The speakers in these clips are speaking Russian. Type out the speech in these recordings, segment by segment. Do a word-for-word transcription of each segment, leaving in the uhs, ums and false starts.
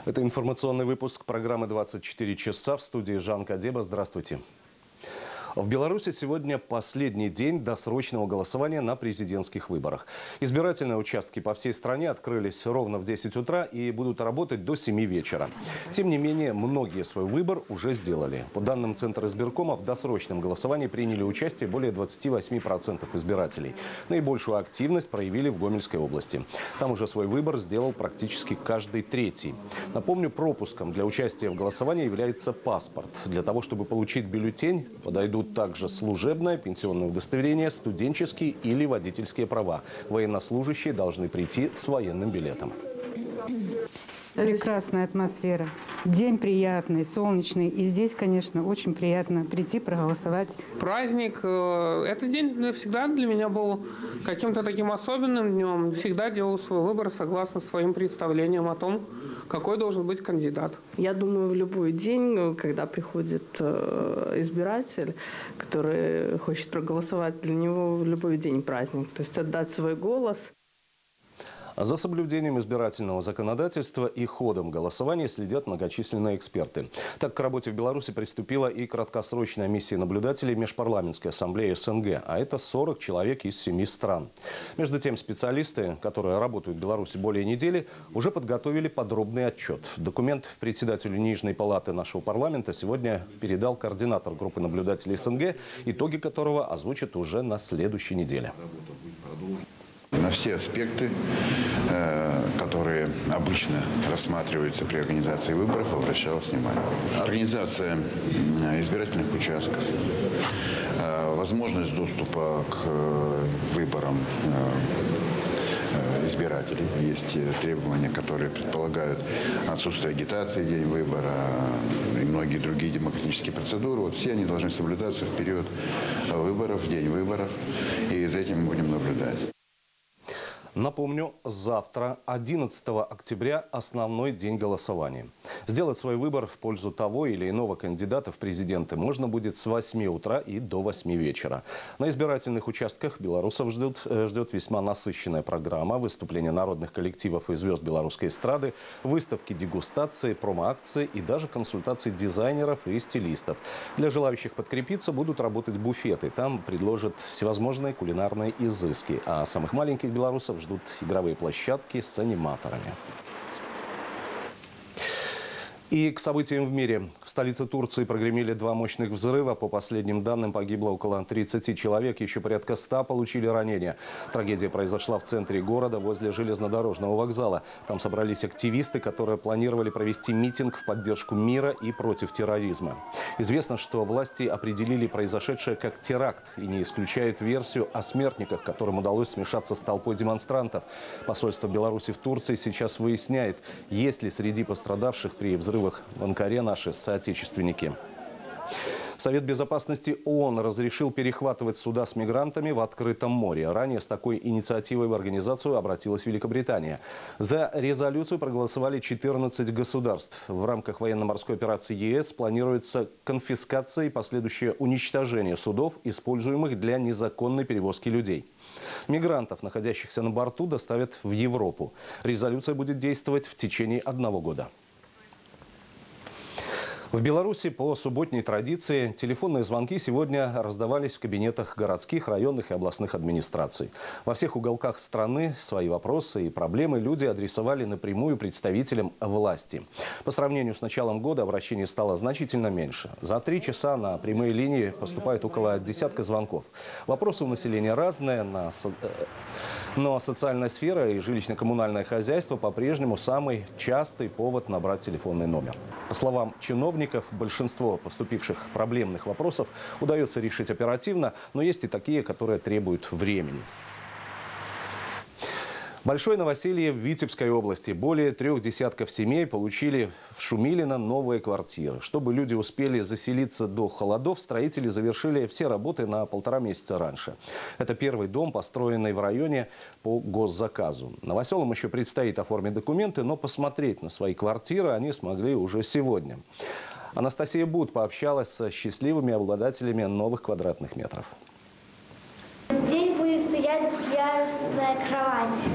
Это информационный выпуск программы «двадцать четыре часа». В студии Жан Кадеба. Здравствуйте. В Беларуси сегодня последний день досрочного голосования на президентских выборах. Избирательные участки по всей стране открылись ровно в десять утра и будут работать до семи вечера. Тем не менее, многие свой выбор уже сделали. По данным Центра избиркома, в досрочном голосовании приняли участие более двадцати восьми процентов избирателей. Наибольшую активность проявили в Гомельской области. Там уже свой выбор сделал практически каждый третий. Напомню, пропуском для участия в голосовании является паспорт. Для того, чтобы получить бюллетень, подойдут также служебное, пенсионное удостоверение, студенческие или водительские права. Военнослужащие должны прийти с военным билетом. Прекрасная атмосфера. День приятный, солнечный. И здесь, конечно, очень приятно прийти проголосовать. Праздник. Этот день всегда для меня был каким-то таким особенным днем. Всегда делал свой выбор согласно своим представлениям о том, какой должен быть кандидат. Я думаю, в любой день, когда приходит избиратель, который хочет проголосовать, для него в любой день праздник. То есть отдать свой голос. За соблюдением избирательного законодательства и ходом голосования следят многочисленные эксперты. Так, к работе в Беларуси приступила и краткосрочная миссия наблюдателей Межпарламентской ассамблеи СНГ, а это сорок человек из семи стран. Между тем, специалисты, которые работают в Беларуси более недели, уже подготовили подробный отчет. Документ председателю Нижней палаты нашего парламента сегодня передал координатор группы наблюдателей СНГ, итоги которого озвучат уже на следующей неделе. На все аспекты, которые обычно рассматриваются при организации выборов, обращалось внимание. Организация избирательных участков, возможность доступа к выборам избирателей. Есть требования, которые предполагают отсутствие агитации в день выбора и многие другие демократические процедуры. Вот все они должны соблюдаться в период выборов, в день выборов, и за этим мы будем наблюдать. Напомню, завтра, одиннадцатого октября, основной день голосования. Сделать свой выбор в пользу того или иного кандидата в президенты можно будет с восьми утра и до восьми вечера. На избирательных участках белорусов ждет, ждет весьма насыщенная программа: выступления народных коллективов и звезд белорусской эстрады, выставки, дегустации, промо-акции и даже консультации дизайнеров и стилистов. Для желающих подкрепиться будут работать буфеты. Там предложат всевозможные кулинарные изыски. А самых маленьких белорусов ждут игровые площадки с аниматорами. И к событиям в мире. В столице Турции прогремели два мощных взрыва. По последним данным, погибло около тридцати человек. Еще порядка ста получили ранения. Трагедия произошла в центре города, возле железнодорожного вокзала. Там собрались активисты, которые планировали провести митинг в поддержку мира и против терроризма. Известно, что власти определили произошедшее как теракт и не исключают версию о смертниках, которым удалось смешаться с толпой демонстрантов. Посольство Беларуси в Турции сейчас выясняет, есть ли среди пострадавших при взрывах в Анкаре наши соотечественники. Совет безопасности ООН разрешил перехватывать суда с мигрантами в открытом море. Ранее с такой инициативой в организацию обратилась Великобритания. За резолюцию проголосовали четырнадцать государств. В рамках военно-морской операции ЕС планируется конфискация и последующее уничтожение судов, используемых для незаконной перевозки людей. Мигрантов, находящихся на борту, доставят в Европу. Резолюция будет действовать в течение одного года. В Беларуси по субботней традиции телефонные звонки сегодня раздавались в кабинетах городских, районных и областных администраций. Во всех уголках страны свои вопросы и проблемы люди адресовали напрямую представителям власти. По сравнению с началом года обращений стало значительно меньше. За три часа на прямые линии поступает около десятка звонков. Вопросы у населения разные, на... но социальная сфера и жилищно-коммунальное хозяйство по-прежнему самый частый повод набрать телефонный номер. По словам чиновников, большинство поступивших проблемных вопросов удается решить оперативно, но есть и такие, которые требуют времени. Большое новоселье в Витебской области. Более трех десятков семей получили в Шумилино новые квартиры. Чтобы люди успели заселиться до холодов, строители завершили все работы на полтора месяца раньше. Это первый дом, построенный в районе по госзаказу. Новоселам еще предстоит оформить документы, но посмотреть на свои квартиры они смогли уже сегодня. Анастасия Буд пообщалась со счастливыми обладателями новых квадратных метров. Здесь будет стоять двухъярусная кровать.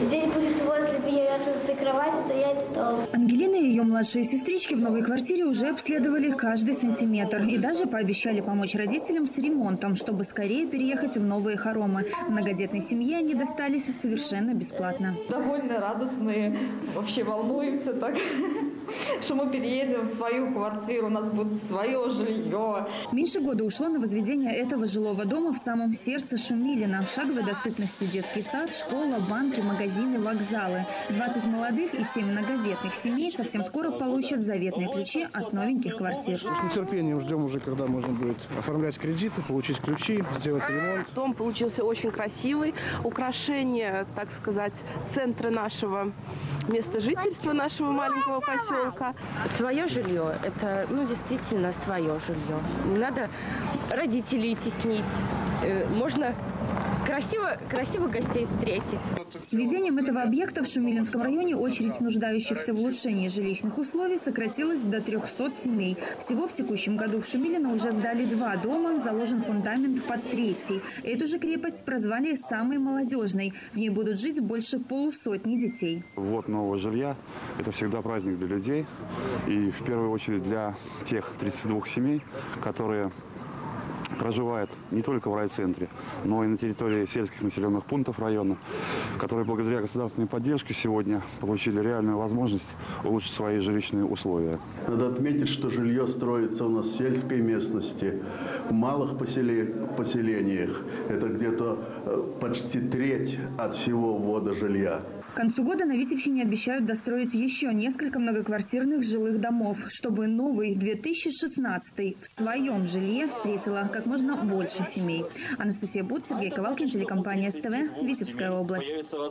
Здесь будет возле двери кровать стоять стол. Ангелина и ее младшие сестрички в новой квартире уже обследовали каждый сантиметр и даже пообещали помочь родителям с ремонтом, чтобы скорее переехать в новые хоромы. Многодетной семье они достались совершенно бесплатно. Довольно радостные, вообще волнуемся так, что мы переедем в свою квартиру, у нас будет свое жилье. Меньше года ушло на возведение этого жилого дома в самом сердце Шумилина. В шаговой доступности детский сад, школа, банки, магазины, вокзалы. двадцать молодых и семь многодетных семей совсем скоро получат заветные ключи от новеньких квартир. С нетерпением ждем уже, когда можно будет оформлять кредиты, получить ключи, сделать ремонт. Дом получился очень красивый. Украшение, так сказать, центра нашего места жительства, нашего маленького поселка. Свое жилье – это, ну, действительно свое жилье. Не надо родителей теснить. Можно красиво, красиво гостей встретить. С введением этого объекта в Шумилинском районе очередь нуждающихся в улучшении жилищных условий сократилась до трёхсот семей. Всего в текущем году в Шумилино уже сдали два дома, заложен фундамент под третий. Эту же крепость прозвали самой молодежной. В ней будут жить больше полусотни детей. Вот нового жилья – это всегда праздник для людей. И в первую очередь для тех тридцати двух семей, которые проживает не только в райцентре, но и на территории сельских населенных пунктов района, которые благодаря государственной поддержке сегодня получили реальную возможность улучшить свои жилищные условия. Надо отметить, что жилье строится у нас в сельской местности, в малых поселениях. Это где-то почти треть от всего ввода жилья. К концу года на Витебщине обещают достроить еще несколько многоквартирных жилых домов, чтобы новый две тысячи шестнадцатый в своем жилье встретила как можно больше семей. Анастасия Бут, Сергей Ковалкин, телекомпания СТВ, Витебская область.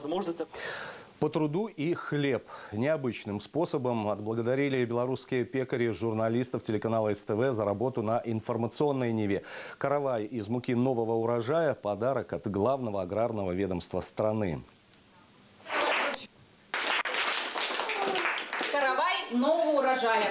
По труду и хлеб. Необычным способом отблагодарили белорусские пекари журналистов телеканала СТВ за работу на информационной ниве. Каравай из муки нового урожая – подарок от главного аграрного ведомства страны. Каравай нового урожая.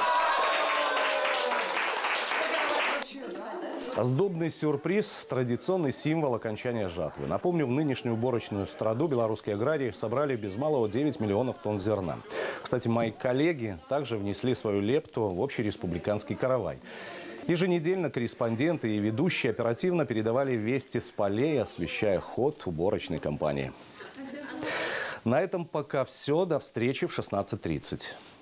Оздобный сюрприз – традиционный символ окончания жатвы. Напомню, в нынешнюю уборочную страду белорусские аграрии собрали без малого девять миллионов тонн зерна. Кстати, мои коллеги также внесли свою лепту в общереспубликанский каравай. Еженедельно корреспонденты и ведущие оперативно передавали вести с полей, освещая ход уборочной кампании. На этом пока все. До встречи в шестнадцать тридцать.